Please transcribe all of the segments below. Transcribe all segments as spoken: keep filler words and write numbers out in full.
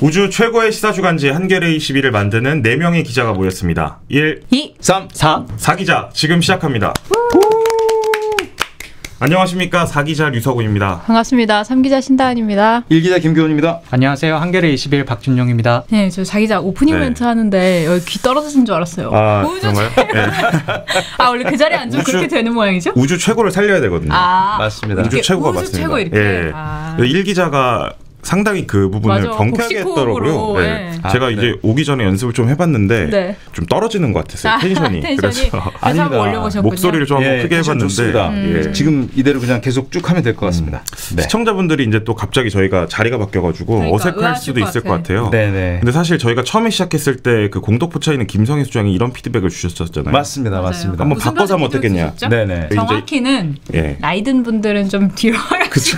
우주 최고의 시사주간지 한겨레 이십일을 만드는 네 명의 기자가 모였습니다. 일, 이, 삼, 사. 사기자 지금 시작합니다. 안녕하십니까. 사기자 류서구입니다. 반갑습니다. 삼기자 신다은입니다. 일기자 김교훈입니다. 안녕하세요. 한겨레 이십일 박준용입니다. 네, 저 자기자 오프닝 네. 멘트 하는데 여기 귀 떨어지신 줄 알았어요. 아, 우주 그런가요? 최고. 네. 아, 원래 그 자리에 앉으면 우주- 그렇게 되는 모양이죠? 우주 최고를 살려야 되거든요. 아, 맞습니다. 우주 이렇게 최고가 우주 맞습니다. 최고 이렇게. 예. 아. 일 기자가 상당히 그 부분을 맞아, 경쾌하게 복식호흡으로, 했더라고요. 네. 네. 아, 제가 네. 이제 오기 전에 연습을 좀 해봤는데 네. 좀 떨어지는 것 같았어요. 아, 텐션이. 텐션이. 그래서 그래서 아닙니다. 한번 올려보셨군요. 목소리를 좀 예, 크게 텐션 해봤는데 좋습니다. 음. 예. 지금 이대로 그냥 계속 쭉 하면 될 것 같습니다. 네. 시청자분들이 이제 또 갑자기 저희가 자리가 바뀌어가지고 그러니까 어색할 의아하실 수도 것 있을 같아. 것 같아요. 네네. 근데 사실 저희가 처음에 시작했을 때 그 공덕포 차이는 김성희 수장이 이런 피드백을 주셨었잖아요. 맞습니다. 맞아요. 맞습니다. 한번 무슨 바꿔서 하면 피드백 어떻겠냐. 주셨죠? 네네. 이제- 정확히는 예. 나이 든 분들은 좀 뒤로 가시고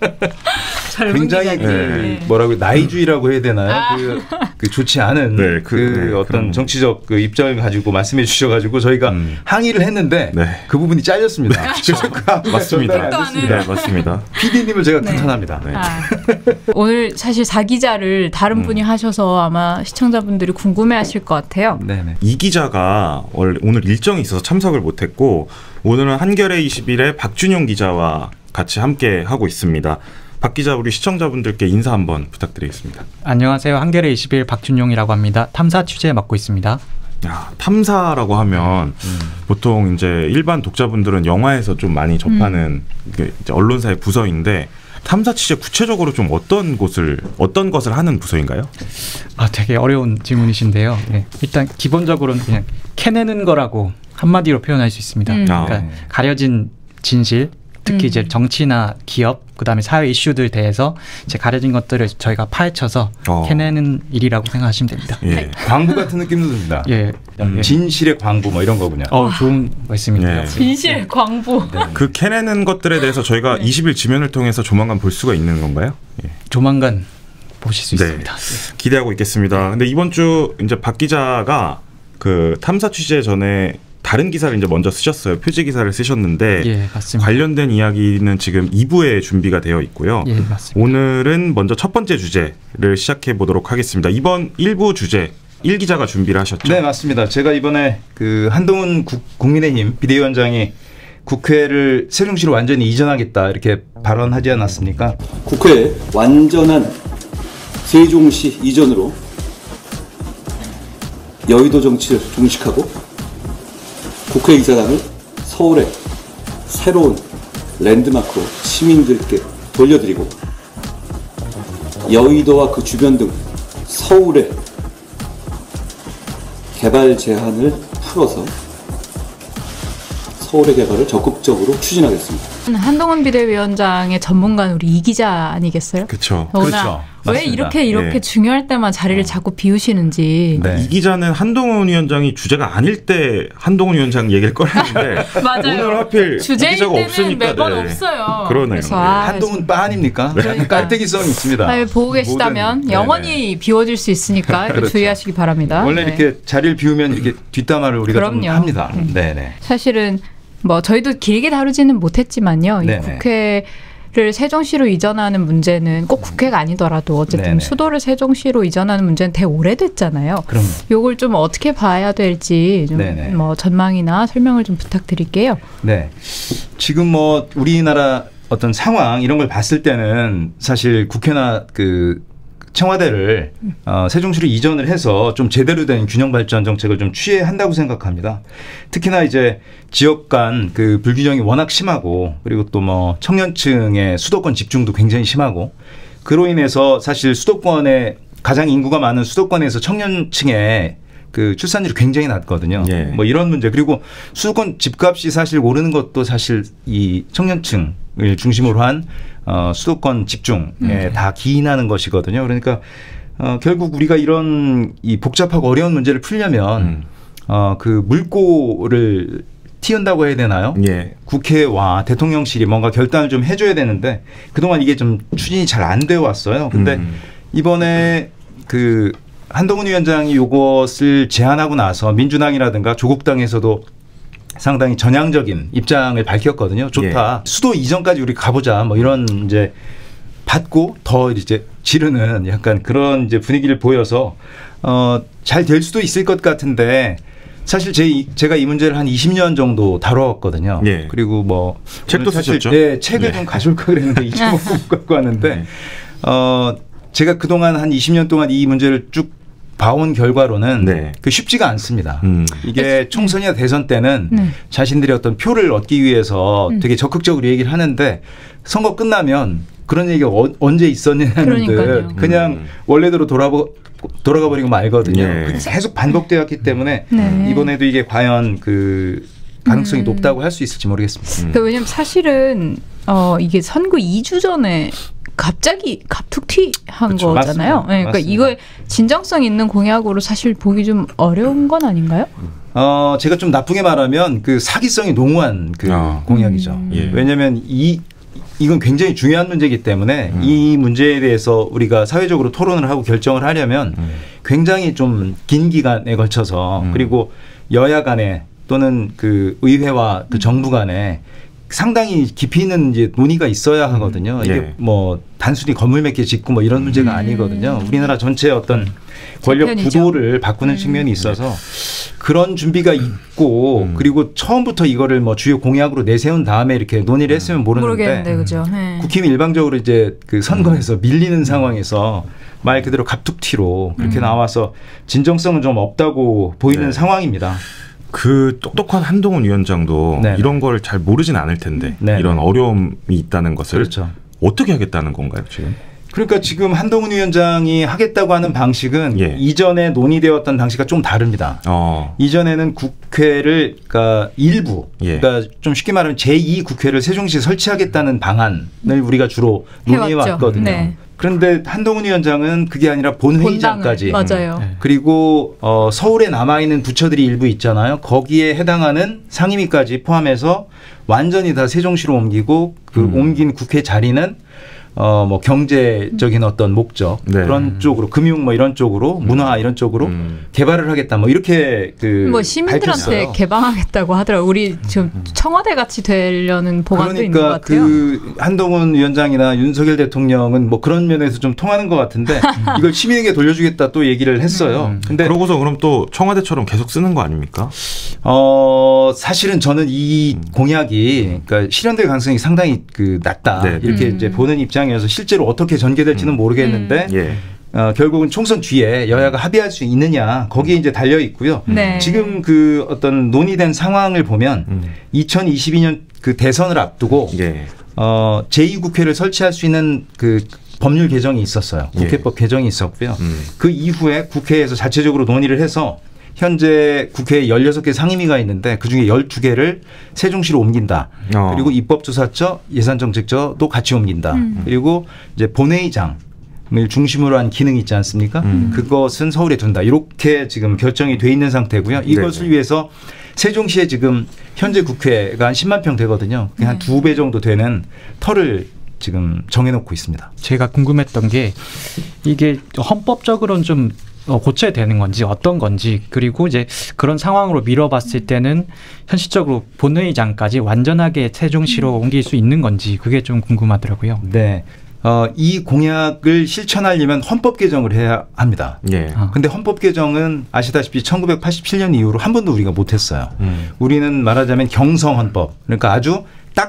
젊은 굉장히 기자님. 그 네. 뭐라고 나이주의라고 해야 되나요? 아. 그, 그 좋지 않은 네, 그, 그- 네, 어떤 그런- 정치적 그 입장을 가지고 말씀해 주셔가지고 저희가 음. 항의를 했는데 네. 그 부분이 잘렸습니다. 그래서 그 항의가 맞습니다. 전달이 안 됐습니다. 네, 맞습니다. 피디님을 제가 탄탄합니다. 네. 아, 오늘 사실 사기자를 다른 음. 분이 하셔서 아마 시청자분들이 궁금해하실 것 같아요. 네네. 이 기자가 원래 오늘 일정이 있어서 참석을 못했고 오늘은 한겨레 이십일의 박준용 기자와 같이 함께 하고 있습니다. 박 기자, 우리 시청자분들께 인사 한번 부탁드리겠습니다. 안녕하세요. 한겨레 이십일 박준용이라고 합니다. 탐사 취재 맡고 있습니다. 야, 탐사라고 하면 보통 이제 일반 독자분들은 영화에서 좀 많이 접하는 그 이제 언론사의 부서인데 탐사 취재 구체적으로 좀 어떤 곳을 어떤 것을 하는 부서인가요? 아, 되게 어려운 질문이신데요. 네. 일단 기본적으로는 그냥 캐내는 거라고 한마디로 표현할 수 있습니다. 음. 그러니까 아. 가려진 진실, 특히 음. 이제 정치나 기업, 그다음에 사회 이슈들 대해서 이제 가려진 것들을 저희가 파헤쳐서 어. 캐내는 일이라고 생각하시면 됩니다. 예. 광부 같은 느낌도 듭니다. 예. 음. 예. 진실의 광부 뭐 이런 거군요. 어, 좋은 말씀인데요. 예. 진실 광부. 그 캐내는 것들에 대해서 저희가 네. 이십 일 지면을 통해서 조만간 볼 수가 있는 건가요? 예. 조만간 보실 수 네. 있습니다. 기대하고 있겠습니다. 근데 이번 주 이제 박 기자가 그 탐사 취재 전에 다른 기사를 이제 먼저 쓰셨어요. 표지 기사를 쓰셨는데 예, 맞습니다. 관련된 이야기는 지금 이 부에 준비가 되어 있고요. 예, 맞습니다. 오늘은 먼저 첫 번째 주제를 시작해 보도록 하겠습니다. 이번 일 부 주제 일 기자가 준비를 하셨죠? 네, 맞습니다. 제가 이번에 그 한동훈 국, 국민의힘 비대위원장이 국회를 세종시로 완전히 이전하겠다 이렇게 발언하지 않았습니까? 국회의 완전한 세종시 이전으로 여의도 정치를 종식하고 국회의사당을 서울의 새로운 랜드마크로 시민들께 돌려드리고 여의도와 그 주변 등 서울의 개발 제한을 풀어서 서울의 개발을 적극적으로 추진하겠습니다. 한동훈 비대위원장의 전문가는 우리 이 기자 아니겠어요? 그렇죠. 그렇죠. 왜 맞습니다. 이렇게 이렇게 예. 중요할 때만 자리를 자꾸 비우시는지. 네. 이 기자는 한동훈 위원장이 주제가 아닐 때 한동훈 위원장 얘기를 꺼냈는데 맞아요. 오늘 하필 이 주제일 기자가 때는 없으니까 매번 네. 없어요. 그러네요. 그래서 네. 아, 한동훈 빠 아닙니까? 그러니까. 깔때기성이 있습니다. 아, 보고 계시다면 모든- 영원히 비워질 수 있으니까 그렇죠. 주의하시기 바랍니다. 원래 네. 이렇게 자리를 비우면 이렇게 뒷담화를 우리가 좀 그럼요. 합니다. 네네. 사실은 뭐 저희도 길게 다루지는 못했지만요. 이 네네. 국회를 세종시로 이전하는 문제는 꼭 국회가 아니더라도 어쨌든 네네. 수도를 세종시로 이전하는 문제는 되게 오래됐잖아요. 그럼 요걸 좀 어떻게 봐야 될지 좀 네네. 뭐 전망이나 설명을 좀 부탁드릴게요. 네. 지금 뭐 우리나라 어떤 상황 이런 걸 봤을 때는 사실 국회나 그 청와대를 어, 세종시로 이전을 해서 좀 제대로 된 균형 발전 정책을 좀 취해야 한다고 생각합니다. 특히나 이제 지역 간 그 불균형이 워낙 심하고 그리고 또 뭐 청년층의 수도권 집중도 굉장히 심하고 그로 인해서 사실 수도권에 가장 인구가 많은 수도권에서 청년층의 그 출산율이 굉장히 낮거든요. 예. 뭐 이런 문제 그리고 수도권 집값이 사실 오르는 것도 사실 이 청년층을 중심으로 한 어, 수도권 집중에 음. 다 기인하는 것이거든요. 그러니까 어, 결국 우리가 이런 이 복잡하고 어려운 문제를 풀려면 음. 어, 그 물꼬를 틔운다고 해야 되나요? 예. 국회와 대통령실이 뭔가 결단을 좀 해줘야 되는데 그동안 이게 좀 추진이 잘 안 되어 왔어요. 근데 음. 이번에 그 한동훈 위원장이 이것을 제안하고 나서 민주당이라든가 조국당에서도 상당히 전향적인 입장을 밝혔거든요. 좋다. 예. 수도 이전까지 우리 가보자. 뭐 이런 이제 받고 더 이제 지르는 약간 그런 이제 분위기를 보여서 어, 잘 될 수도 있을 것 같은데 사실 제, 제가 이 문제를 한 이십 년 정도 다뤄왔거든요. 예. 그리고 뭐 책도 사실, 쓰셨죠? 네, 책을 네. 좀 가져올까 그랬는데 이제 못 갖고 왔는데 네. 어, 제가 그동안 한 이십 년 동안 이 문제를 쭉 봐온 결과로는 네. 그 쉽지가 않습니다. 음. 이게 총선이나 대선 때는 네. 자신들이 어떤 표를 얻기 위해서 음. 되게 적극적으로 얘기를 하는데 선거 끝나면 그런 얘기가 어, 언제 있었냐는 그러니까요. 듯 그냥 음. 원래대로 돌아보, 돌아가 버리고 말거든요. 예. 그게 계속 반복되었기 때문에 네. 이번에도 이게 과연 그 가능성이 음. 높다고 할 수 있을지 모르겠습니다. 음. 그러니까 왜냐면 사실은 어, 이게 선거 이 주 전에 갑자기 갑툭튀한 그렇죠. 거잖아요. 맞습니다. 네, 그러니까 맞습니다. 이걸 진정성 있는 공약으로 사실 보기 좀 어려운 건 아닌가요? 어, 제가 좀 나쁘게 말하면 그 사기성이 농후한 그 아. 공약이죠. 음. 예. 왜냐하면 이 이건 굉장히 중요한 문제이기 때문에 음. 이 문제에 대해서 우리가 사회적으로 토론을 하고 결정을 하려면 음. 굉장히 좀 긴 기간에 걸쳐서 음. 그리고 여야 간에 또는 그 의회와 그 정부 간에 상당히 깊이 있는 이제 논의가 있어야 하거든요. 이게 예. 뭐 단순히 건물 몇 개 짓고 뭐 이런 문제가 음. 아니거든요. 우리나라 전체의 어떤 권력 재편이죠. 구도를 바꾸는 음. 측면이 있어서 그런 준비가 있고 음. 그리고 처음부터 이거를 뭐 주요 공약으로 내세운 다음에 이렇게 논의를 했으면 모르는데 모르겠는데 그죠? 네. 국힘이 일방적으로 이제 그 선거에서 밀리는 상황에서 말 그대로 갑툭튀로 그렇게 음. 나와서 진정성은 좀 없다고 보이는 네. 상황입니다. 그 똑똑한 한동훈 위원장도 네네. 이런 걸 잘 모르진 않을 텐데 네네. 이런 어려움이 있다는 것을 그렇죠. 어떻게 하겠다는 건가요 지금? 그러니까 지금 한동훈 위원장이 하겠다고 하는 방식은 예. 이전에 논의되었던 방식과 좀 다릅니다. 어. 이전에는 국회를 그러니까 일부 예. 그러니까 좀 쉽게 말하면 제이 국회를 세종시에 설치하겠다는 방안을 우리가 주로 논의해 해왔죠. 왔거든요. 네. 그런데 한동훈 위원장은 그게 아니라 본회의장까지 본당을, 맞아요. 음. 그리고 어, 서울에 남아있는 부처들이 일부 있잖아요. 거기에 해당하는 상임위까지 포함해서 완전히 다 세종시로 옮기고 그 음. 옮긴 국회 자리는 어, 뭐 경제적인 어떤 목적 네. 그런 쪽으로 금융 뭐 이런 쪽으로 문화 이런 쪽으로 음. 개발을 하겠다 뭐 이렇게 그 뭐 시민들한테 밝혔어요. 개방하겠다고 하더라고요. 우리 지금 청와대 같이 되려는 보관도 있는 것 그러니까 같아요. 그 한동훈 위원장이나 윤석열 대통령은 뭐 그런 면에서 좀 통하는 것 같은데 이걸 시민에게 돌려주겠다 또 얘기를 했어요. 음. 근데 그러고서 그럼 또 청와대처럼 계속 쓰는 거 아닙니까? 어 사실은 저는 이 공약이 그러니까 실현될 가능성이 상당히 그 낮다 네. 이렇게 음. 이제 보는 입장이어서 실제로 어떻게 전개될지는 음. 모르겠는데 예. 어, 결국은 총선 뒤에 여야가 합의할 수 있느냐 거기에 이제 달려 있고요. 네. 지금 그 어떤 논의된 상황을 보면 음. 이천이십이 년 그 대선을 앞두고 예. 어, 제이 국회를 설치할 수 있는 그 법률 개정이 있었어요. 예. 국회법 개정이 있었고요. 음. 그 이후에 국회에서 자체적으로 논의를 해서 현재 국회에 열여섯 개 상임위가 있는데 그중에 열두 개를 세종시로 옮긴다. 어. 그리고 입법조사처, 예산정책처도 같이 옮긴다. 음. 그리고 이제 본회의장 을 중심으로 한 기능이 있지 않습니까? 음. 그것은 서울에 둔다. 이렇게 지금 결정이 돼 있는 상태고요. 이것을 네네. 위해서 세종시에 지금 현재 국회가 한 십만 평 되거든요. 네. 한 두 배 정도 되는 터를 지금 정해놓고 있습니다. 제가 궁금했던 게 이게 헌법적으로는 좀 어, 고쳐야 되는 건지 어떤 건지 그리고 이제 그런 상황으로 미뤄봤을 때는 현실적으로 본회의장까지 완전하게 세종시로 옮길 수 있는 건지 그게 좀 궁금하더라고요. 네. 어, 이 공약을 실천하려면 헌법 개정을 해야 합니다. 예. 아. 근데 헌법 개정은 아시다시피 천구백팔십칠 년 이후로 한 번도 우리가 못했어요. 음. 우리는 말하자면 경성 헌법, 그러니까 아주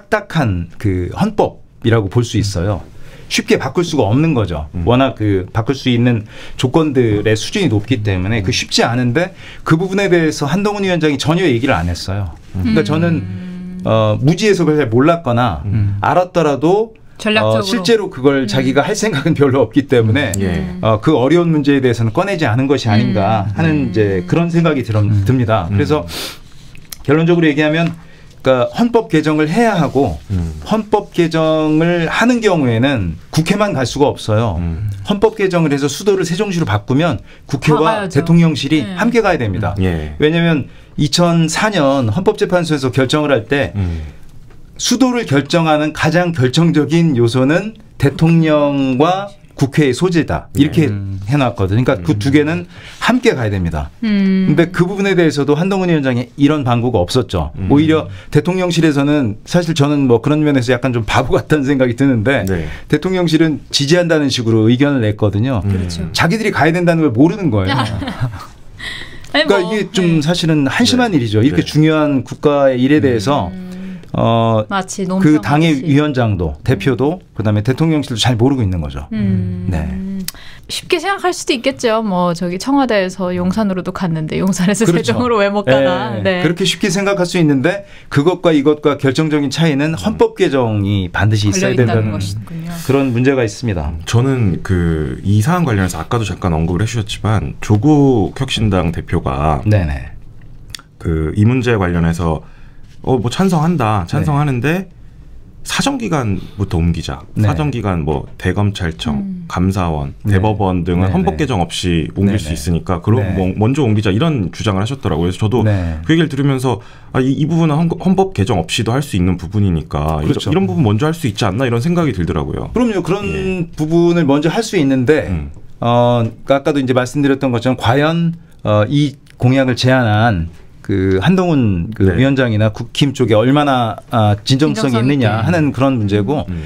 딱딱한 그 헌법이라고 볼 수 있어요. 쉽게 바꿀 수가 없는 거죠. 음. 워낙 그 바꿀 수 있는 조건들의 수준이 높기 때문에 그 쉽지 않은데 그 부분에 대해서 한동훈 위원장이 전혀 얘기를 안 했어요. 그러니까 음. 저는 어, 무지 해석을 잘 몰랐거나 음. 알았더라도 전략적으로. 어, 실제로 그걸 자기가 할 생각은 별로 없기 때문에 예. 어, 그 어려운 문제에 대해서는 꺼내지 않은 것이 아닌가 음. 하는 음. 이제 그런 생각이 들, 음. 듭니다. 음. 그래서 결론적으로 얘기하면 그러니까 헌법 개정을 해야 하고 음. 헌법 개정을 하는 경우에는 국회만 갈 수가 없어요. 음. 헌법 개정을 해서 수도를 세종시로 바꾸면 다 국회와 가야죠. 대통령실이 네. 함께 가야 됩니다. 예. 왜냐하면 이천사 년 헌법재판소에서 결정을 할 때 음. 수도를 결정하는 가장 결정적인 요소는 대통령과 국회의 소재다 이렇게 음. 해놨거든요. 그러니까 그 두 개는 함께 가야 됩니다. 음. 근데 그 부분에 대해서도 한동훈 위원장이 이런 방구가 없었죠. 음. 오히려 대통령실에서는 사실 저는 뭐 그런 면에서 약간 좀 바보 같다는 생각이 드는데 네. 대통령실은 지지한다는 식으로 의견을 냈거든요. 그렇죠. 자기들이 가야 된다는 걸 모르는 거예요. 아니, 그러니까 뭐, 이게 좀 네. 사실은 한심한 네. 일이죠. 이렇게 네. 중요한 국가의 일에 대해서 음. 어, 마치 그 당의 논평하듯이. 위원장도 대표도 그다음에 대통령실도 잘 모르고 있는 거죠. 음. 네. 쉽게 생각할 수도 있겠죠. 뭐 저기 청와대에서 용산으로도 갔는데 용산에서 그렇죠. 세종으로 왜 못 가나. 네. 네. 그렇게 쉽게 생각할 수 있는데 그것과 이것과 결정적인 차이는 헌법 개정이 반드시 있어야 걸려 있다는 된다는 것이군요. 그런 문제가 있습니다. 저는 그 이 사안 관련해서 아까도 잠깐 언급을 해주셨지만 조국 혁신당 대표가 네네. 그 이 문제 관련해서 어 뭐 찬성한다 찬성하는데 사정기간부터 옮기자. 네. 사정기간 뭐 대검찰청, 음. 감사원, 네. 대법원 등은 네, 헌법 네. 개정 없이 옮길 네, 수 네. 있으니까 그럼 네. 뭐 먼저 옮기자 이런 주장을 하셨더라고요. 그래서 저도 네. 그 얘기를 들으면서 아, 이, 이 부분은 헌, 헌법 개정 없이도 할 수 있는 부분이니까 그렇죠. 이런, 이런 부분 먼저 할 수 있지 않나 이런 생각이 들더라고요. 그럼요. 그런 예. 부분을 먼저 할 수 있는데 음. 어, 아까도 이제 말씀드렸던 것처럼 과연 어, 이 공약을 제안한 그 한동훈 그 네. 위원장이나 국힘 쪽에 얼마나 아, 진정성이 진정성 있느냐 있게. 하는 그런 문제고 음.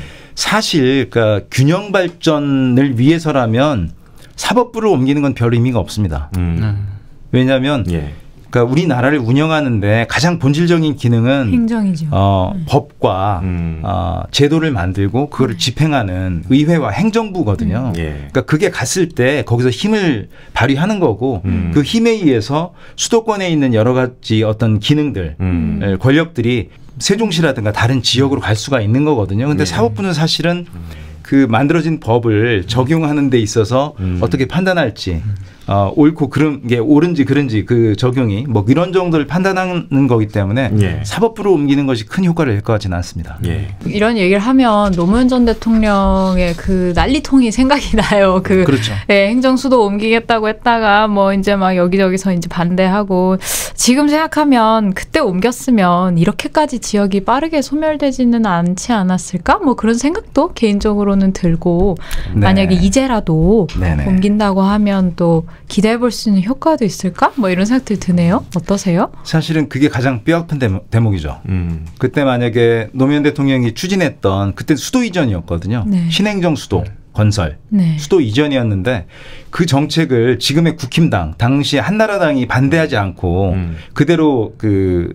사실 그러니까 균형 발전을 위해서라면 사법부를 옮기는 건 별 의미가 없습니다. 음. 음. 왜냐하면 예. 그러니까 우리나라를 운영하는데 가장 본질적인 기능은 행정이죠. 어, 법과 음. 어, 제도를 만들고 그거를 집행하는 의회와 행정부거든요. 예. 그러니까 그게 갔을 때 거기서 힘을 발휘하는 거고 음. 그 힘에 의해서 수도권에 있는 여러 가지 어떤 기능들, 음. 에, 권력들이 세종시라든가 다른 지역으로 갈 수가 있는 거거든요. 근데 예. 사법부는 사실은 그 만들어진 법을 적용하는 데 있어서 음. 어떻게 판단할지 어, 옳고 그런 게 옳은지 그른지 그 적용이 뭐 이런 정도를 판단하는 거기 때문에 예. 사법부로 옮기는 것이 큰 효과를 낼 것 같지는 않습니다. 예. 이런 얘기를 하면 노무현 전 대통령의 그 난리통이 생각이 나요. 그 그렇죠. 네, 행정수도 옮기겠다고 했다가 뭐 이제 막 여기저기서 이제 반대하고 지금 생각하면 그때 옮겼으면 이렇게까지 지역이 빠르게 소멸되지는 않지 않았을까? 뭐 그런 생각도 개인적으로는 들고 네. 만약에 이제라도 네네. 옮긴다고 하면 또 기대해 볼 수 있는 효과도 있을까? 뭐 이런 생각들이 드네요. 어떠세요? 사실은 그게 가장 뼈아픈 대목, 대목이죠. 음. 그때 만약에 노무현 대통령이 추진했던 그때 수도 이전이었거든요. 네. 신행정 수도 건설. 네. 수도 이전이었는데 그 정책을 지금의 국힘당 당시 한나라당이 반대하지 않고 음. 그대로 그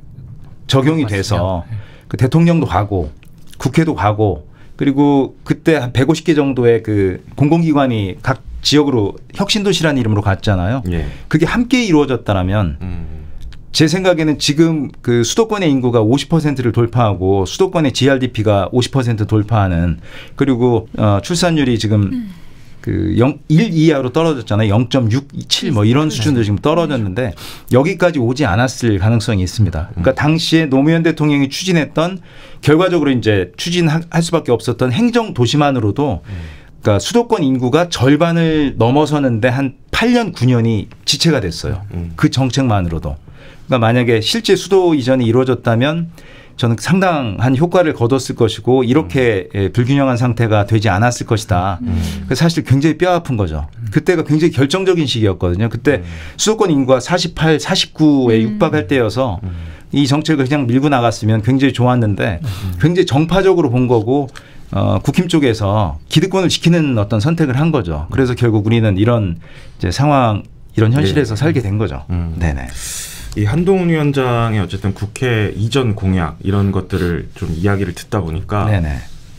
적용이 돼서 그 대통령도 가고 국회도 가고 그리고 그때 한 백오십 개 정도의 그 공공기관이 각 지역으로 혁신도시라는 이름으로 갔잖아요. 예. 그게 함께 이루어졌다라면 음. 제 생각에는 지금 그 수도권의 인구가 오십 퍼센트를 돌파하고 수도권의 지알디피가 오십 퍼센트 돌파하는 그리고 어, 출산율이 지금 음. 그 영, 일 이하로 떨어졌잖아요. 영 점 육칠 뭐 이런 수준도 지금 떨어졌는데 여기까지 오지 않았을 가능성이 있습니다. 그러니까 당시에 노무현 대통령이 추진했던 결과적으로 이제 추진할 수밖에 없었던 행정 도시만으로도 그러니까 수도권 인구가 절반을 넘어서는데 한 팔 년 구 년이 지체가 됐어요. 음. 그 정책만으로도. 그러니까 만약에 실제 수도 이전이 이루어졌다면 저는 상당한 효과를 거뒀을 것이고 이렇게 음. 불균형한 상태가 되지 않았을 것이다. 음. 그래서 사실 굉장히 뼈아픈 거죠. 그때가 굉장히 결정적인 시기였거든요. 그때 음. 수도권 인구가 사십팔, 사십구에 음. 육박할 때여서 음. 이 정책을 그냥 밀고 나갔으면 굉장히 좋았는데 음. 굉장히 정파적으로 본 거고 어, 국힘 쪽에서 기득권을 지키는 어떤 선택을 한 거죠. 그래서 결국 우리는 이런 이제 상황, 이런 현실에서 네. 살게 된 거죠. 음. 네네. 이 한동훈 위원장의 어쨌든 국회 이전 공약 이런 것들을 좀 이야기를 듣다 보니까 네네.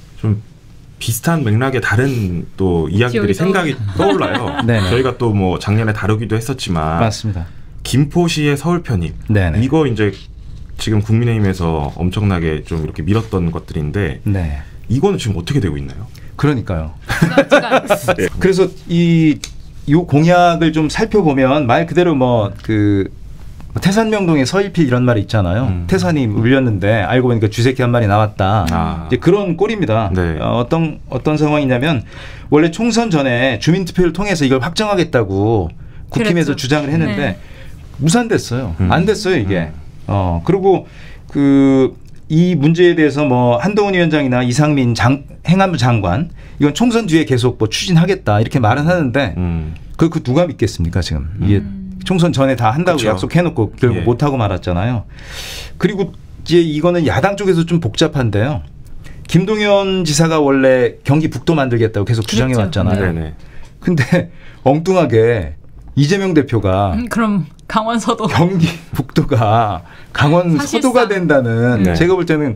좀 비슷한 맥락의 다른 또 이야기들이 기억이 생각이 떠올라요. 네네. 저희가 또 뭐 작년에 다루기도 했었지만 맞습니다. 김포시의 서울 편입 네네. 이거 이제 지금 국민의힘에서 엄청나게 좀 이렇게 밀었던 것들인데 네. 이거는 지금 어떻게 되고 있나요? 그러니까요. 제가 그래서 이, 이 공약을 좀 살펴보면 말 그대로 뭐 그 태산명동에 서일필 이런 말이 있잖아요. 음. 태산이 울렸는데 알고 보니까 쥐새끼 한 마리 나왔다. 아. 이제 그런 꼴입니다. 네. 어, 어떤 어떤 상황이냐면 원래 총선 전에 주민투표를 통해서 이걸 확정하겠다고 국힘에서 그랬죠. 주장을 했는데 네. 무산됐어요. 음. 안 됐어요 이게. 어 그리고 그 이 문제에 대해서 뭐 한동훈 위원장이나 이상민 장, 행안부 장관 이건 총선 뒤에 계속 뭐 추진하겠다 이렇게 말은 하는데 음. 그, 그 누가 믿겠습니까 지금 이게 음. 총선 전에 다 한다고 그쵸. 약속해놓고 결국 예. 못하고 말았잖아요. 그리고 이제 이거는 야당 쪽에서 좀 복잡한데요. 김동연 지사가 원래 경기 북도 만들겠다고 계속 주장해 그랬죠. 왔잖아요. 네네. 근데 엉뚱하게 이재명 대표가 음, 그럼 강원서도 경기 북도가 강원 사실상. 서도가 된다는 네. 제가 볼 때는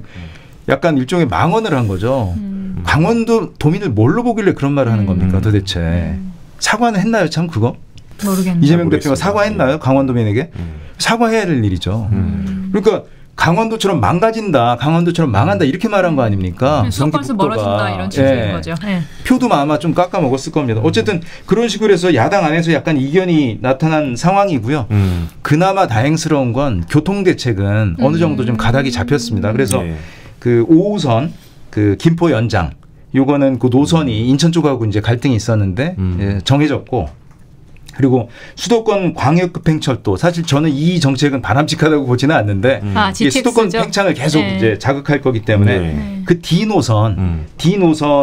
약간 일종의 망언을 한 거죠. 음. 강원도 도민을 뭘로 보길래 그런 말을 하는 겁니까 음. 도대체. 음. 사과는 했나요 참 그거? 모르겠네. 이재명 모르겠습니다. 대표가 사과했나요 강원도민에게? 음. 사과해야 될 일이죠. 음. 그러니까 강원도처럼 망가진다, 강원도처럼 망한다 이렇게 말한 거 아닙니까? 수도권에서 경기 북도가. 멀어진다 이런 취지인 예. 거죠. 예. 표도 아마 좀 깎아 먹었을 겁니다. 어쨌든 그런 식으로 해서 야당 안에서 약간 이견이 나타난 상황이고요. 음. 그나마 다행스러운 건 교통 대책은 어느 정도 좀 가닥이 잡혔습니다. 그래서 예. 그 오 호선 그 김포 연장 요거는 그 노선이 인천 쪽하고 이제 갈등이 있었는데 음. 예, 정해졌고 그리고 수도권 광역급행철도 사실 저는 이 정책은 바람직하다고 보지는 않는데 음. 아, 이게 수도권 지티엑스죠? 팽창을 계속 네. 이제 자극할 거기 때문에 네. 그 D 노선 음. D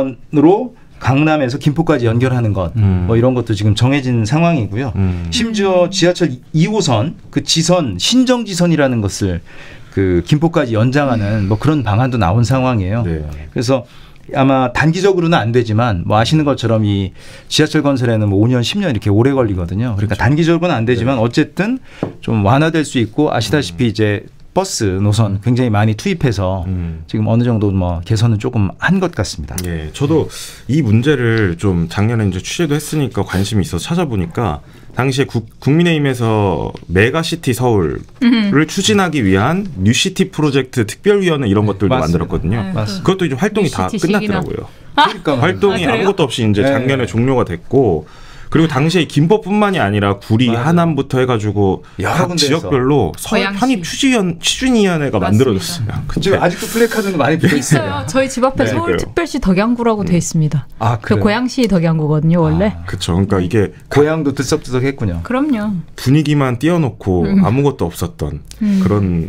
노선으로 강남에서 김포까지 연결하는 것 음. 뭐 이런 것도 지금 정해진 상황이고요. 음. 심지어 지하철 이 호선 그 지선 신정지선이라는 것을 그 김포까지 연장하는 뭐 그런 방안도 나온 상황이에요. 네. 그래서 아마 단기적으로는 안 되지만 뭐 아시는 것처럼 이 지하철 건설에는 뭐 오 년, 십 년 이렇게 오래 걸리거든요. 그러니까 단기적으로는 안 되지만 어쨌든 좀 완화될 수 있고 아시다시피 이제 버스 노선 굉장히 많이 투입해서 음. 지금 어느 정도 뭐 개선은 조금 한 것 같습니다. 예, 저도 이 문제를 좀 작년에 이제 취재도 했으니까 관심이 있어서 찾아보니까 당시에 국, 국민의힘에서 메가시티 서울을 음. 추진하기 위한 뉴시티 프로젝트 특별위원회 이런 것들도 맞습니다. 만들었거든요. 아이고. 맞습니다. 그것도 이제 활동이 다 뉴시티 시기나. 끝났더라고요. 그러니까 활동이 아, 그래요? 아무것도 없이 이제 네. 작년에 종료가 됐고 그리고 당시에 김포뿐만이 아니라 구리, 맞아요. 하남부터 해가지고 여러 각 군데에서. 지역별로 서울 고양시. 편입 추진 추진위원회가 맞습니다. 만들어졌어요. 그때. 지금 아직도 플래카드는 많이 붙어 있어요. 있어요. 저희 집 앞에 네, 서울특별시 덕양구라고 돼 있습니다. 아, 그 그래요? 고양시 덕양구거든요, 원래. 아, 그렇죠. 그러니까 이게 고향도 들썩들썩했군요. 그럼요. 분위기만 띄워놓고 음. 아무것도 없었던 음. 그런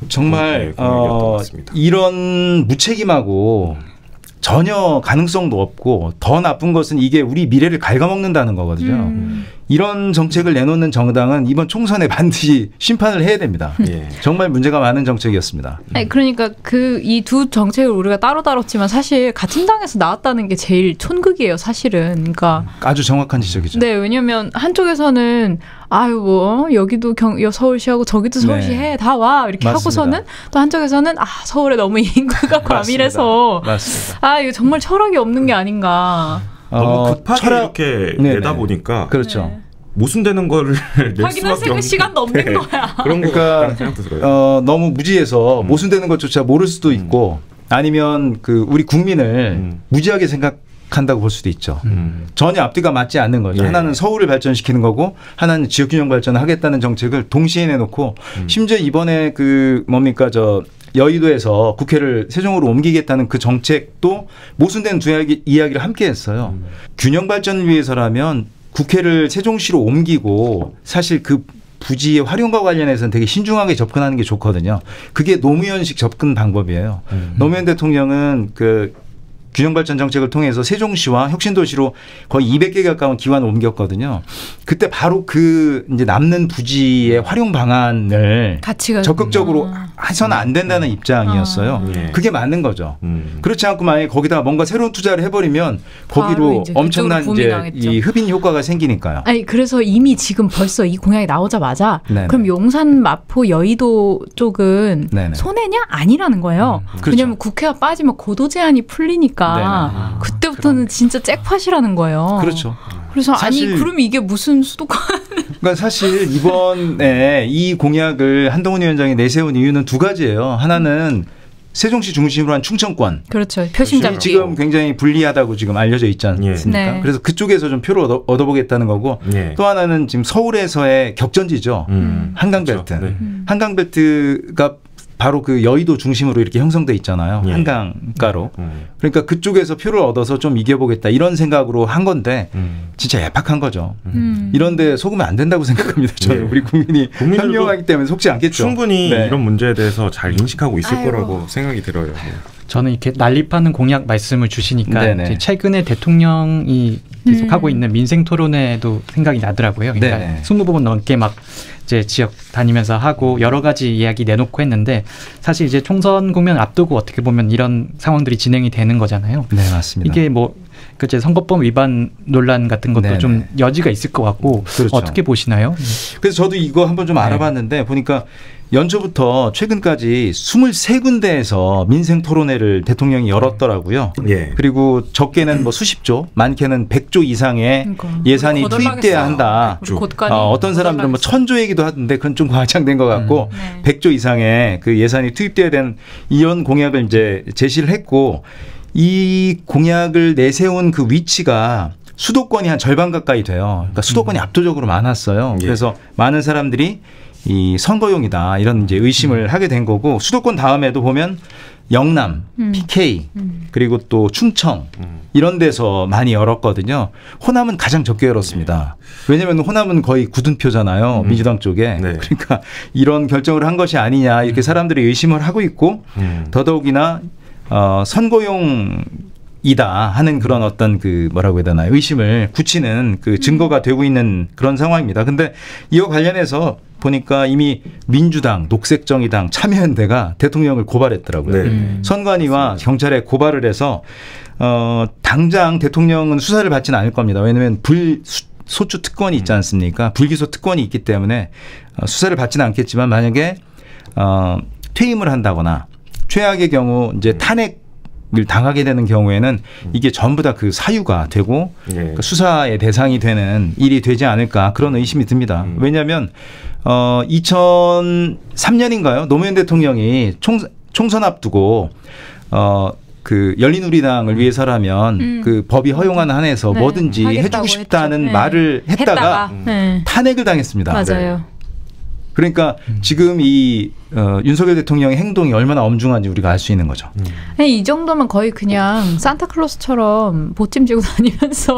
정말 네, 공약이었던 것 어, 같습니다. 이런 무책임하고 전혀 가능성도 없고 더 나쁜 것은 이게 우리 미래를 갉아먹는다는 거거든요. 음. 이런 정책을 내놓는 정당은 이번 총선에 반드시 심판을 해야 됩니다. 예. 정말 문제가 많은 정책이었습니다. 아니, 그러니까 그 이 두 정책을 우리가 따로 다뤘지만 사실 같은 당에서 나왔다는 게 제일 촌극이에요, 사실은. 그러니까 아주 정확한 지적이죠. 네, 왜냐면 한쪽에서는 아유 뭐 여기도 경 여- 서울시하고 저기도 서울시 네. 해 다 와 이렇게 맞습니다. 하고서는 또 한쪽에서는 아 서울에 너무 인구가 과밀해서 맞습니다. 아 이거 정말 철학이 없는 게 아닌가. 너무 어, 급하게 철학- 이렇게 네네. 내다 보니까 그렇죠. 네. 모순되는 거를 낼 하긴 수밖에 할수록 없는 시간도 없는 네. 거야. 그런 거 그러니까 같다는 생각도 들어요. 어, 너무 무지해서 음. 모순되는 것조차 모를 수도 있고 아니면 그 우리 국민을 음. 무지하게 생각한다고 볼 수도 있죠. 음. 전혀 앞뒤가 맞지 않는 거죠. 예. 하나는 서울을 발전시키는 거고 하나는 지역균형 발전을 하겠다는 정책을 동시에 내놓고 음. 심지어 이번에 그 뭡니까 저 여의도에서 국회를 세종으로 옮기겠다는 그 정책도 모순된 두 이야기, 이야기를 함께 했어요. 음. 균형 발전을 위해서라면 국회를 세종시로 옮기고 사실 그 부지의 활용과 관련해서는 되게 신중하게 접근하는 게 좋거든요. 그게 노무현식 접근 방법이에요. 음. 노무현 대통령은 그 균형발전 정책을 통해서 세종시와 혁신도시로 거의 이백 개 가까운 기관을 옮겼거든요. 그때 바로 그 이제 남는 부지의 활용 방안을 가치가 적극적으로 아. 해서는 안 된다는 입장이었어요. 예. 그게 맞는 거죠. 음. 그렇지 않고 만약에 거기다가 뭔가 새로운 투자를 해버리면 바로 거기로 이제 엄청난 그쪽으로 이제 붐이 이 흡인 효과가 생기니까요. 아니 그래서 이미 지금 벌써 이 공약이 나오자마자 네네. 그럼 용산, 마포, 여의도 쪽은 네네. 손해냐 아니라는 거예요. 음, 그렇죠. 왜냐하면 국회가 빠지면 고도 제한이 풀리니까 네네. 그때부터는 진짜 잭팟이라는 거예요. 그렇죠. 그래서 사실- 아니 그럼 이게 무슨 수도권 그러니까 사실 이번에 이 공약을 한동훈 위원장이 내세운 이유는 두 가지예요. 하나는 세종시 중심으로 한 충청권. 그렇죠 표심 잡기. 지금 굉장히 불리하다고 지금 알려져 있지 않습니까? 예. 네. 그래서 그쪽에서 좀 표를 얻어, 얻어보겠다는 거고 예. 또 하나는 지금 서울에서의 격전지죠. 음. 한강벨트. 그렇죠. 네. 음. 한강벨트가 바로 그 여의도 중심으로 이렇게 형성돼 있잖아요. 예. 한강가로. 음. 그러니까 그쪽에서 표를 얻어서 좀 이겨보겠다 이런 생각으로 한 건데 음. 진짜 애팍한 거죠. 음. 이런데 속으면 안 된다고 생각합니다. 저는 네. 우리 국민이 국민들도 현명하기 때문에 속지 않겠죠. 충분히 네. 이런 문제에 대해서 잘 인식하고 있을 아이고. 거라고 생각이 들어요. 저는 이렇게 난립하는 공약 말씀을 주시니까 네네. 이제 최근에 대통령이 계속 음. 하고 있는 민생 토론회도 생각이 나더라고요. 그러니까 네네. 스무 번 넘게 막 이제 지역 다니면서 하고 여러 가지 이야기 내놓고 했는데 사실 이제 총선 국면 앞두고 어떻게 보면 이런 상황들이 진행이 되는 거잖아요. 네, 맞습니다. 이게 뭐 그제 선거법 위반 논란 같은 것도 네네. 좀 여지가 있을 것 같고 그렇죠. 어떻게 보시나요? 그래서 저도 이거 한번 좀 알아봤는데 보니까 연초부터 최근까지 스물세 군데에서 민생 토론회를 대통령이 열었더라고요. 예. 그리고 적게는 뭐 수십조, 많게는 백조 이상의 그러니까. 예산이 거덜나겠어요. 투입돼야 한다. 우리 곳간이 어, 어떤 사람들은 뭐 천조 얘기도 하던데 그건 좀 과장된 것 같고 음. 네. 백조 이상의 그 예산이 투입돼야 되는 이런 공약을 이제 제시를 했고 이 공약을 내세운 그 위치가 수도권이 한 절반 가까이 돼요. 그러니까 수도권이 압도적으로 많았어요. 예. 그래서 많은 사람들이 이 선거용이다 이런 이제 의심을 하게 된 거고 수도권 다음에도 보면 영남, 음. 피케이 음. 그리고 또 충청 음. 이런 데서 많이 열었거든요. 호남은 가장 적게 열었습니다. 왜냐하면 호남은 거의 굳은 표잖아요. 음. 민주당 쪽에. 네. 그러니까 이런 결정을 한 것이 아니냐 이렇게 사람들이 의심을 하고 있고 음. 더더욱이나 어, 선거용 이다 하는 그런 어떤 그 뭐라고 해야 되나요? 의심을 굳히는 그 증거가 되고 있는 그런 상황입니다. 근데 이와 관련해서 보니까 이미 민주당, 녹색정의당, 참여연대가 대통령을 고발했더라고요. 네. 음. 선관위와 경찰에 고발을 해서 어, 당장 대통령은 수사를 받지는 않을 겁니다. 왜냐하면 불 소추 특권이 있지 않습니까? 불기소 특권이 있기 때문에 어, 수사를 받지는 않겠지만 만약에 어, 퇴임을 한다거나 최악의 경우 이제 탄핵 을 당하게 되는 경우에는 이게 전부 다 그 사유가 되고 예. 그 수사의 대상이 되는 일이 되지 않을까 그런 의심이 듭니다. 음. 왜냐하면 어, 이천삼 년인가요? 노무현 대통령이 총, 총선 앞두고 어, 그 열린우리당을 위해서라면 음. 그 법이 허용하는 한에서 네, 뭐든지 하겠다고 해주고 싶다는 했죠. 네. 말을 했다가 네. 탄핵을 당했습니다. 맞아요. 그러니까 지금 이 어, 윤석열 대통령의 행동이 얼마나 엄중한지 우리가 알 수 있는 거죠. 아니, 이 정도면 거의 그냥 산타클로스처럼 보찜 지고 다니면서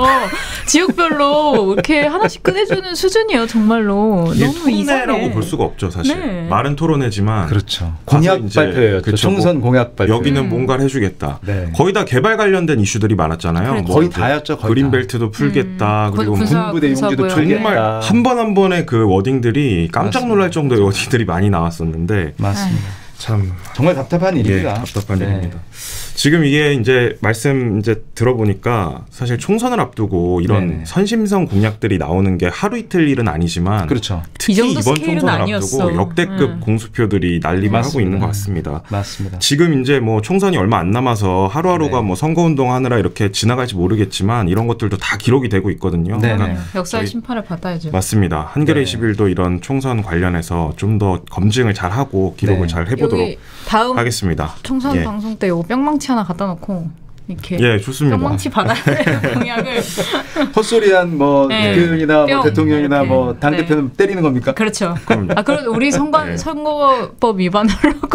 지역별로 이렇게 하나씩 꺼내주는 수준이에요. 정말로. 이게 너무 토론회라고 이상해. 볼 수가 없죠, 사실. 네. 말은 토론회지만 그렇죠. 가서 공약 이제 발표예요. 그쵸, 총선 뭐 공약 발표. 여기는 음. 뭔가를 해주겠다. 네. 거의 다 개발 관련된 이슈들이 많았잖아요. 그렇죠. 거의 이제 다였죠. 거의 그린벨트도 풀겠다. 음. 그리고 군- 군사- 군부대 용지도 군사 정말 풀겠다. 한 번 한 번의 그 워딩들이 깜짝 맞습니다. 놀랄 정도의 워딩들이 많이 나왔었는데 맞습니다. 참 정말 답답한 예, 일입니다. 답답한 네. 일입니다. 지금 이게 이제 말씀 이제 들어보니까 사실 총선을 앞두고 이런 네네. 선심성 공약들이 나오는 게 하루 이틀 일은 아니지만 그렇죠. 특히 이 정도 이번 스케일은 총선을 아니었어. 앞두고 역대급 음. 공수표들이 난립을 하고 맞습니다. 있는 것 같습니다. 맞습니다. 지금 이제 뭐 총선이 얼마 안 남아서 하루하루가 네. 뭐 선거운동 하느라 이렇게 지나갈지 모르겠지만 이런 것들도 다 기록이 되고 있거든요. 네네. 그러니까 역사의 저희- 심판을 받아야죠. 맞습니다. 한겨레 네. 이십일도 이런 총선 관련해서 좀 더 검증을 잘 하고 기록을 네. 잘 해보도록 여기 다음 하겠습니다. 총선 예. 방송 때 요거 뿅망치 하나 갖다 놓고 이렇게 예, 좋습니다. 뿅망치 받아야 돼요. 공약을. 헛소리한 뭐 네. 국회의원이나 뭐 뿅. 대통령이나 이렇게. 뭐 당 대표는 때리는 겁니까? 그렇죠. 그럼요. 아, 그럼 우리 선거 네. 선거법 위반하려고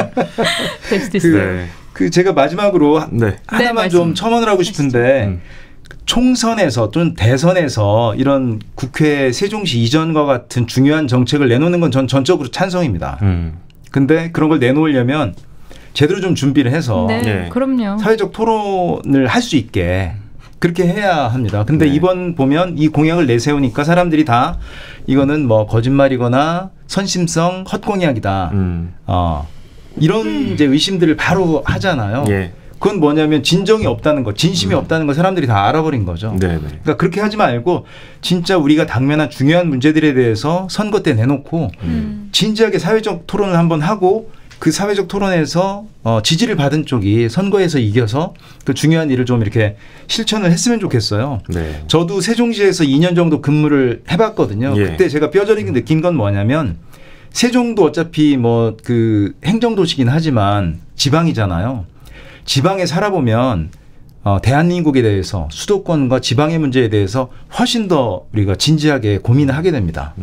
될 수도 있어요. 네. 그 제가 마지막으로 네. 하나만 말씀. 좀 첨언을 하고 싶은데 음. 총선에서 또는 대선에서 이런 국회 세종시 이전과 같은 중요한 정책을 내놓는 건 전 전적으로 찬성입니다. 음. 근데 그런 걸 내놓으려면 제대로 좀 준비를 해서 네, 예. 그럼요. 사회적 토론을 할 수 있게 그렇게 해야 합니다. 근데 네. 이번 보면 이 공약을 내세우니까 사람들이 다 이거는 뭐 거짓말이거나 선심성 헛공약이다. 음. 어, 이런 이제 의심들을 바로 하잖아요. 예. 그건 뭐냐면 진정이 없다는 거, 진심이 음. 없다는 거 사람들이 다 알아버린 거죠. 네, 네. 그러니까 그렇게 하지 말고 진짜 우리가 당면한 중요한 문제들에 대해서 선거 때 내놓고 음. 진지하게 사회적 토론을 한번 하고 그 사회적 토론에서 어, 지지를 받은 쪽이 선거에서 이겨서 그 중요한 일을 좀 이렇게 실천을 했으면 좋겠어요. 네. 저도 세종시에서 이 년 정도 근무를 해봤거든요. 예. 그때 제가 뼈저리게 느낀 건 뭐냐면 세종도 어차피 뭐 그 행정도시긴 하지만 지방이잖아요. 지방에 살아보면 어, 대한민국에 대해서 수도권과 지방의 문제에 대해서 훨씬 더 우리가 진지하게 고민을 하게 됩니다. 음.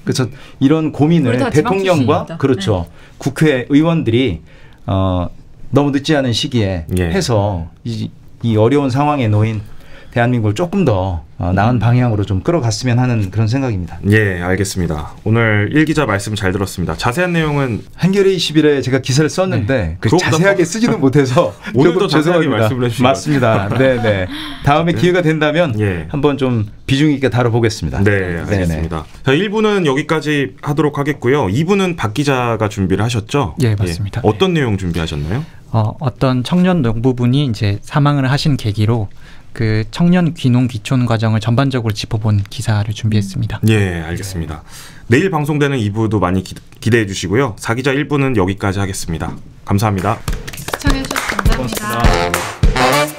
그래서 이런 고민을 우리 다 대통령과 지방 그렇죠 국회의원들이 어, 너무 늦지 않은 시기에 예. 해서 이, 이 어려운 상황에 놓인 대한민국을 조금 더 어, 나은 방향으로 좀 끌어갔으면 하는 그런 생각입니다. 예, 알겠습니다. 오늘 일 기자 말씀 잘 들었습니다. 자세한 내용은 한겨레 이십일에 제가 기사를 썼는데 네. 그 그거보다 자세하게 더- 쓰지는 못해서 오늘도 조금 자세하게 죄송합니다. 말씀을 해주신 맞습니다. 네, 네. 다음에 기회가 된다면 예. 한번 좀 비중 있게 다뤄보겠습니다. 네, 알겠습니다. 자, 일 부는 여기까지 하도록 하겠고요. 이 부는 박 기자가 준비를 하셨죠? 예, 맞습니다. 어떤 내용 준비하셨나요? 어, 어떤 청년 농부분이 이제 사망을 하신 계기로 그 청년 귀농 귀촌 과정을 전반적으로 짚어본 기사를 준비했습니다. 예, 알겠습니다. 내일 방송되는 이 부도 많이 기, 기대해 주시고요. 사 기자 일 부는 여기까지 하겠습니다. 감사합니다. 시청해주셔서 감사합니다. 고맙습니다.